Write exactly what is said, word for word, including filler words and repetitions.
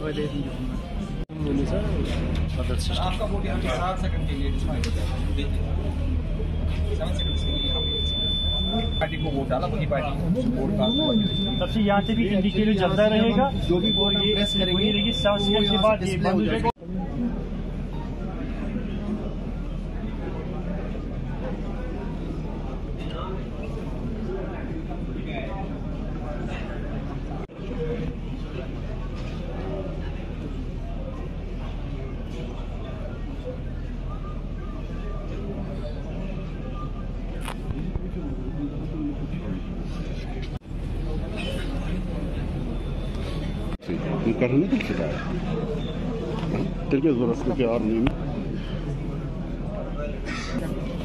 दे दीजिए। आपका वोट यहाँ पे सात सेकंड के लिए डिस्प्ले हो जाएगा, देखिए सेवन सेकंड के लिए यहाँ पे पार्टी को वोट डाला, वही पार्टी वोट का तब से यहाँ से भी इंडिकेटर चलता रहेगा, जो भी वोट हम प्रेस करेंगे सेवन सेकंड के बाद ये बंद हो जाएगा। Ну, каждый не читает. Ты где раз армии?